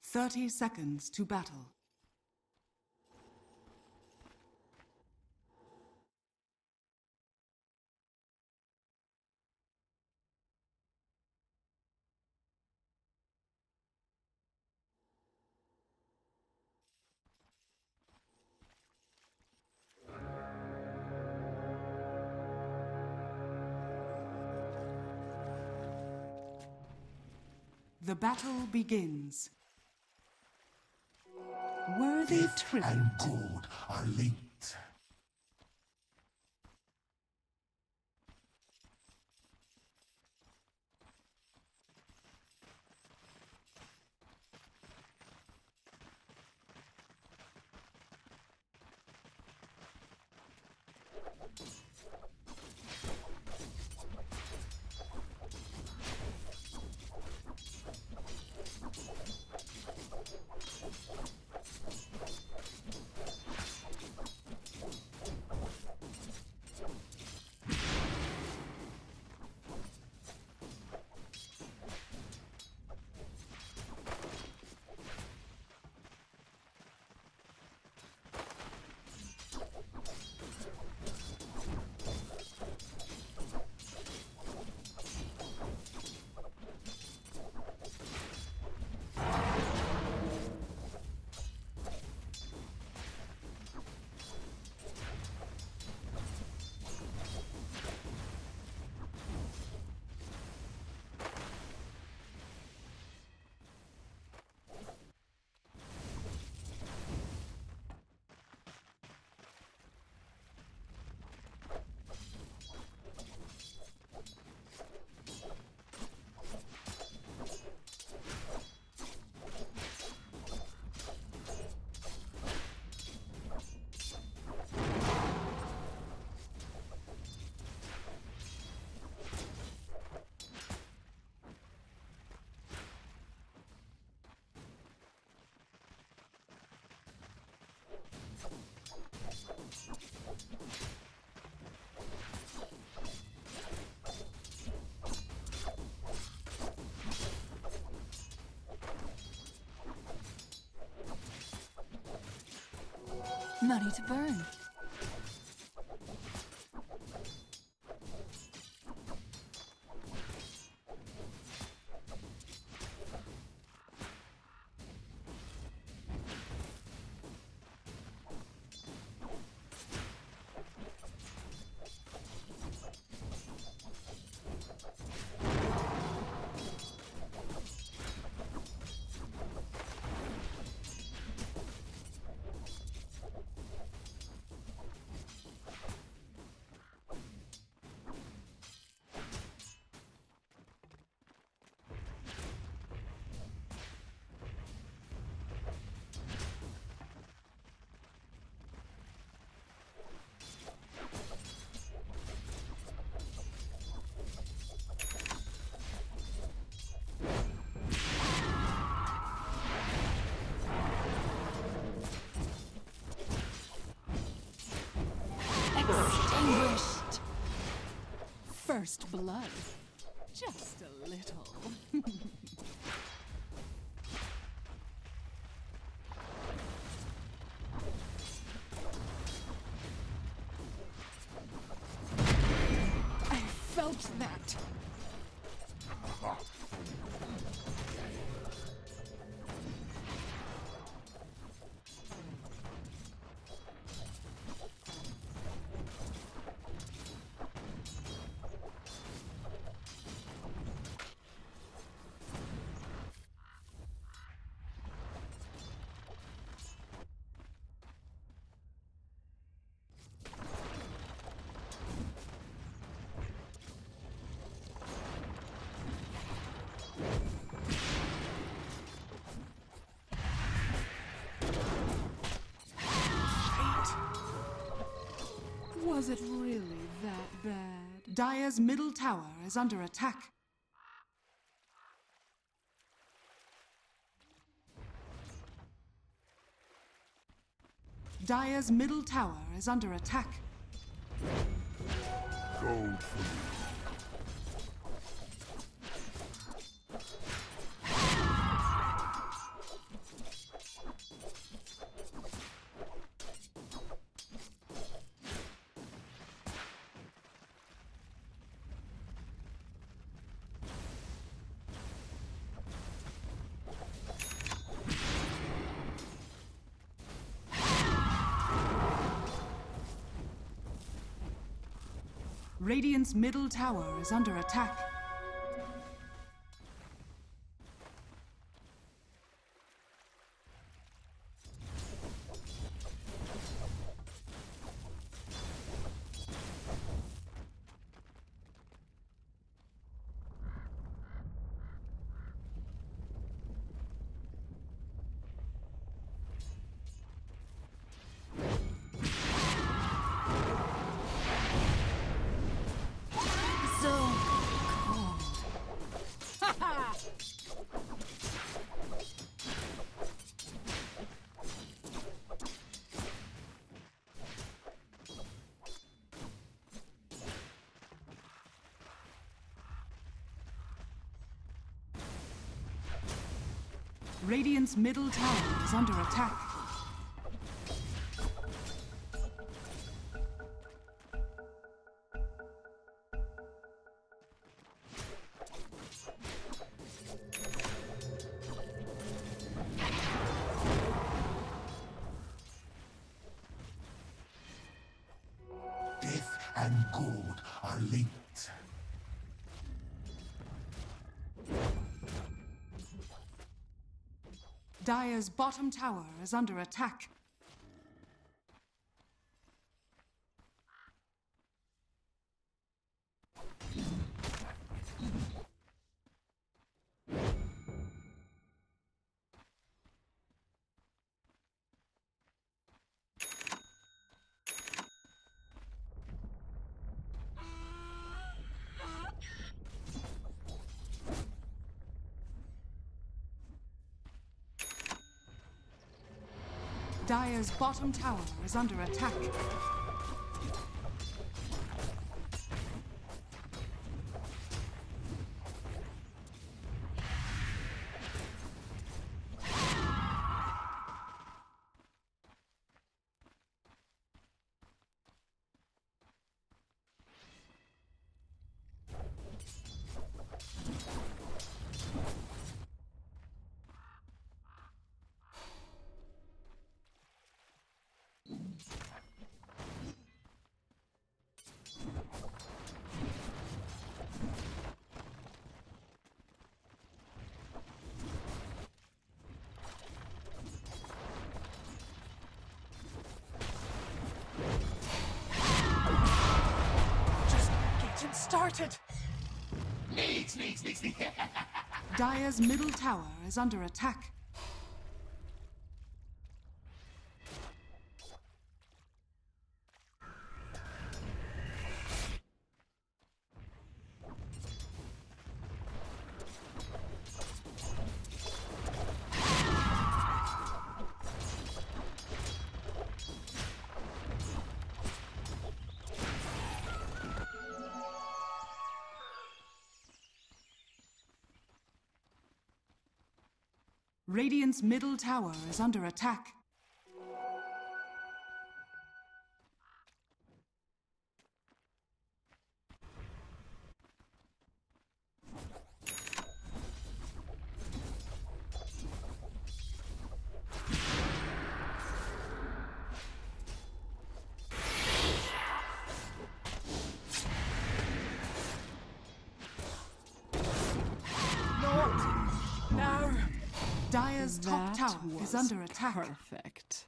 30 seconds to battle. The battle begins. Worthy tribute. And good are linked. Money to burn. Extinguished. First blood. Just a little. I felt that. Was it really that bad? Dire's middle tower is under attack. Dire's middle tower is under attack. Gold for me. Radiant's middle tower is under attack. Radiant's middle tower is under attack. Death and gold are linked. Dire's bottom tower is under attack. Dire's bottom tower is under attack. Started. Needs. Dire's middle tower is under attack. Radiant's middle tower is under attack. Dire's top tower is under attack. Perfect.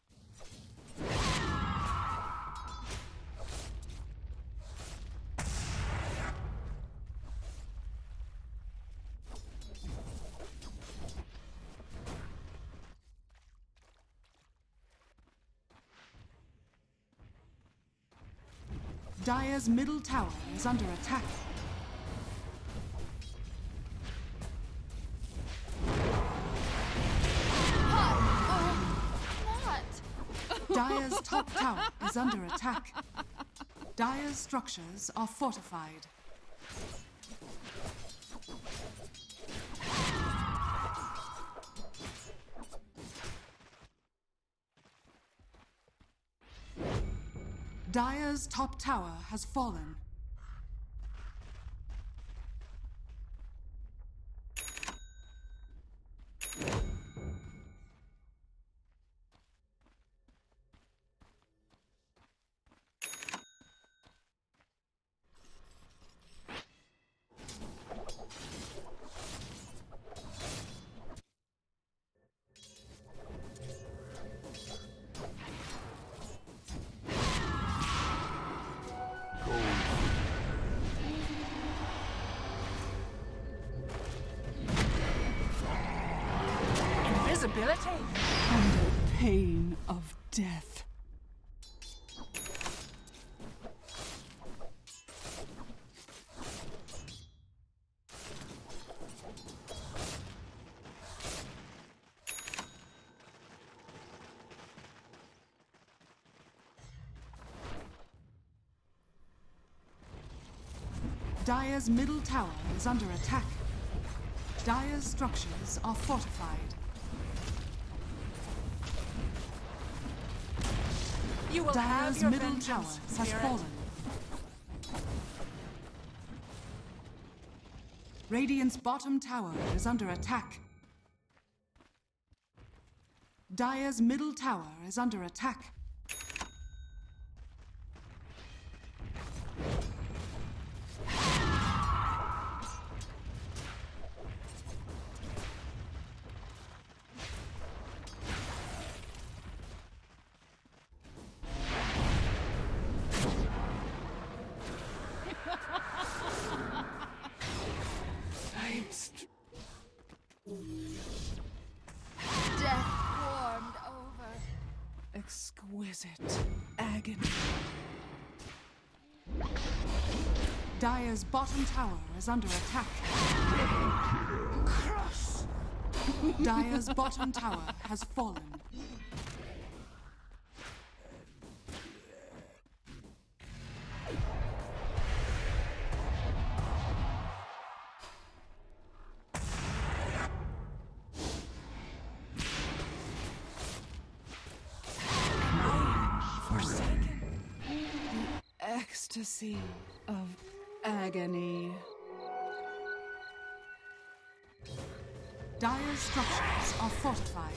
Dire's middle tower is under attack. Dire's top tower is under attack. Dire's structures are fortified. Dire's top tower has fallen. invisibility. Under pain of death. Dire's middle tower is under attack. Dire's structures are fortified. You will have Dire's your middle tower vengeance, has Spirit. fallen. Radiant's bottom tower is under attack. Dire's middle tower is under attack. Death warmed over. Exquisite agony. Dire's bottom tower is under attack. Crush. Dire's bottom tower has fallen. Forsaken. Ecstasy of agony. Dire's structures are fortified.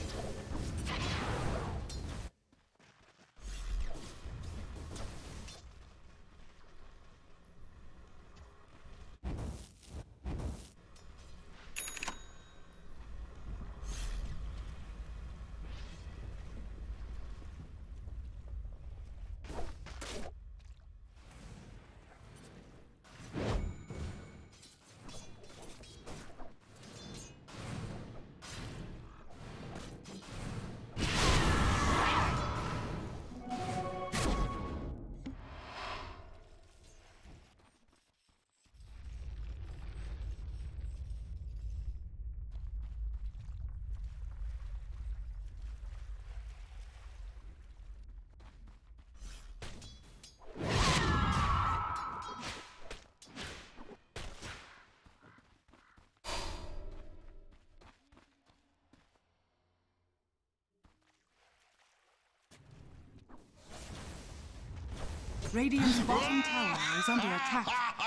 Radiant's bottom tower is under attack.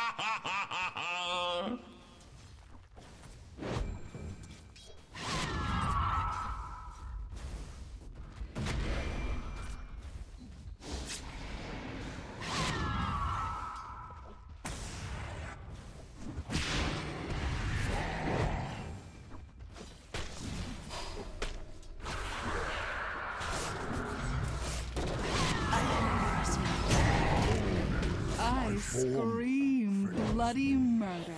I scream bloody murder.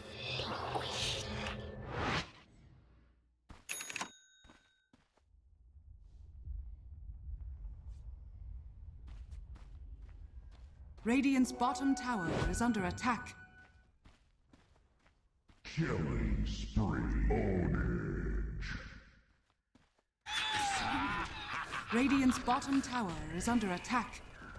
Radiant's bottom tower is under attack. Killing spree. Ownage. Radiant's bottom tower is under attack.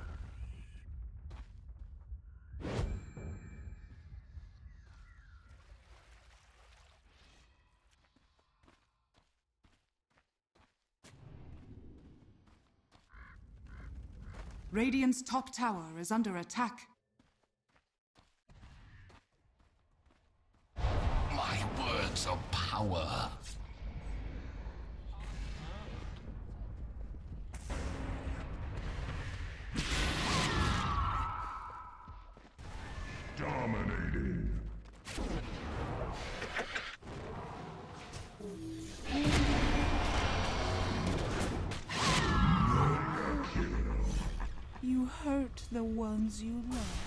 Radiant's top tower is under attack. My words of power. Dominating. You hurt the ones you love.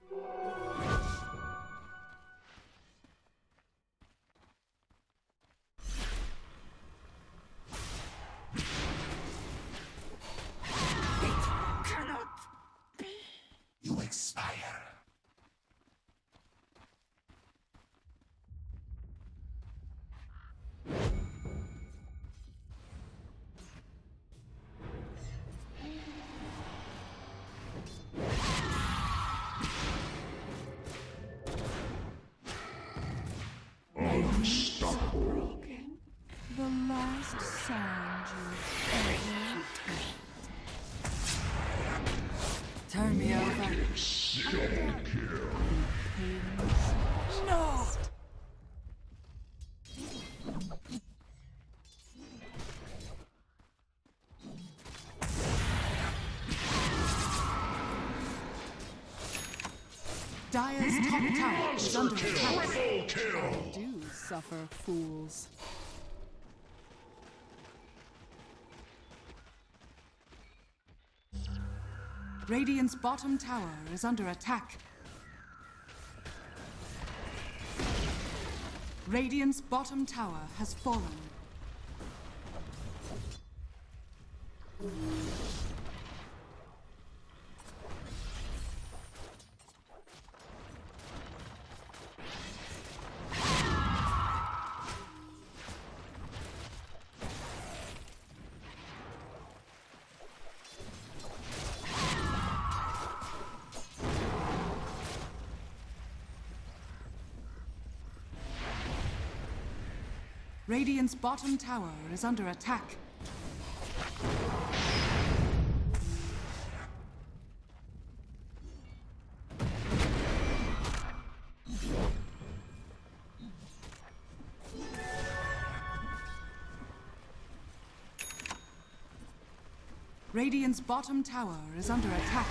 You expire. Unstoppable. The last sound you've ever heard. Turn me over. Double kill. No! Dire's top tower is under attack. Triple kill. Do suffer, fools. Radiant's bottom tower is under attack. Radiant's bottom tower has fallen. Radiant's bottom tower is under attack. Radiant's bottom tower is under attack.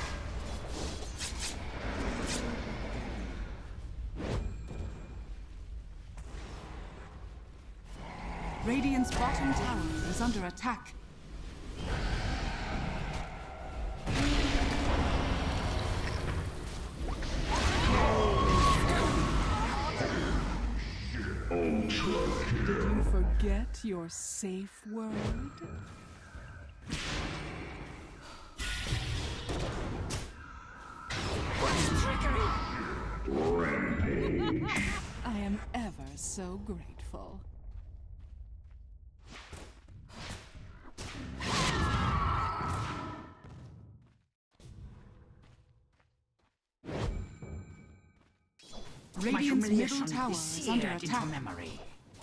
Radiant's bottom tower is under attack. Ultra Did kill. you forget your safe word? Rampage. I am ever so grateful. Radiant's middle tower is under attack. Memory.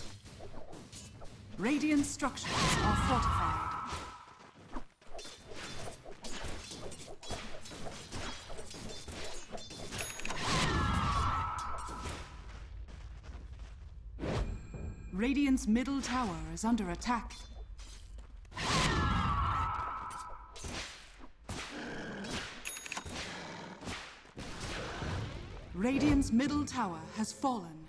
Radiant structures are fortified. Radiant's middle tower is under attack. Radiant's middle tower has fallen.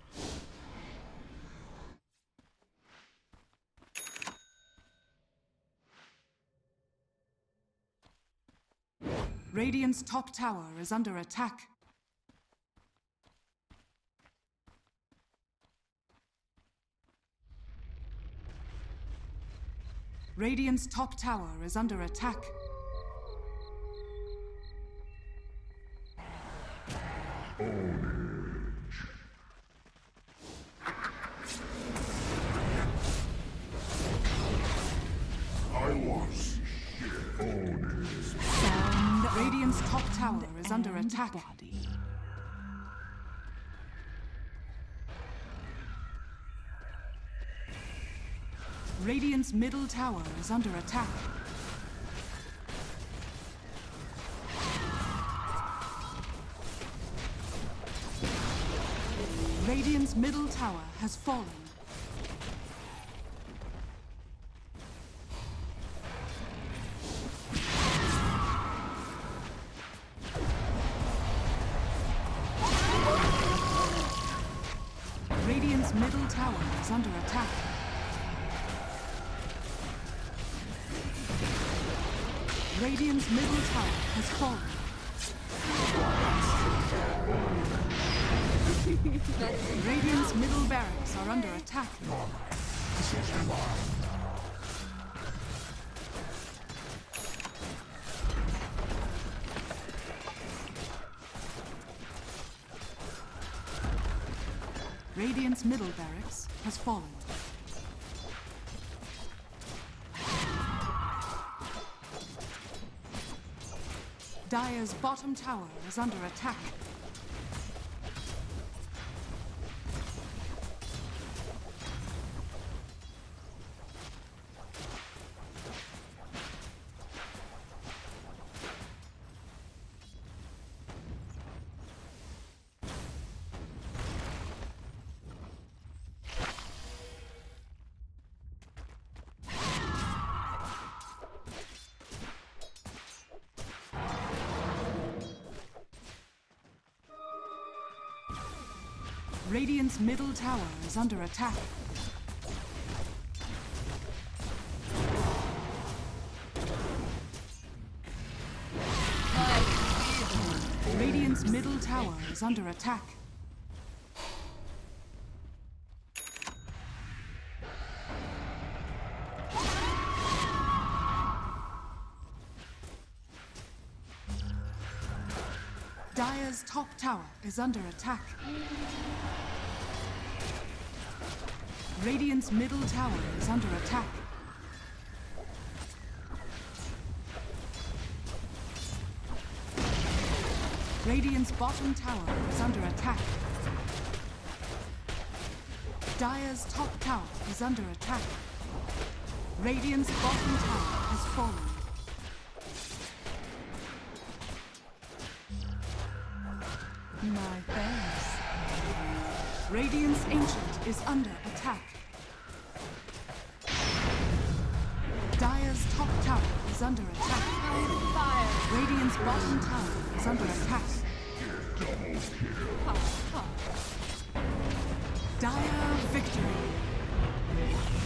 Radiant's top tower is under attack. Radiant's top tower is under attack. I was Sound. Radiant's top tower is under and attack. Body. Radiant's middle tower is under attack. Radiant's middle tower has fallen. Radiant's middle tower is under attack. Radiant's middle tower has fallen. Radiant's middle barracks are under attack. Radiant's middle barracks has fallen. Dire's bottom tower is under attack. Radiant's middle tower is under attack. Radiant's middle tower is under attack. Dire's top tower is under attack. Radiant's middle tower is under attack. Radiant's bottom tower is under attack. Dire's top tower is under attack. Radiant's bottom tower has fallen. My thanks. Radiant's ancient is under attack. Dire's top tower is under attack. Fire. Radiant's bottom tower is under attack. Dire victory.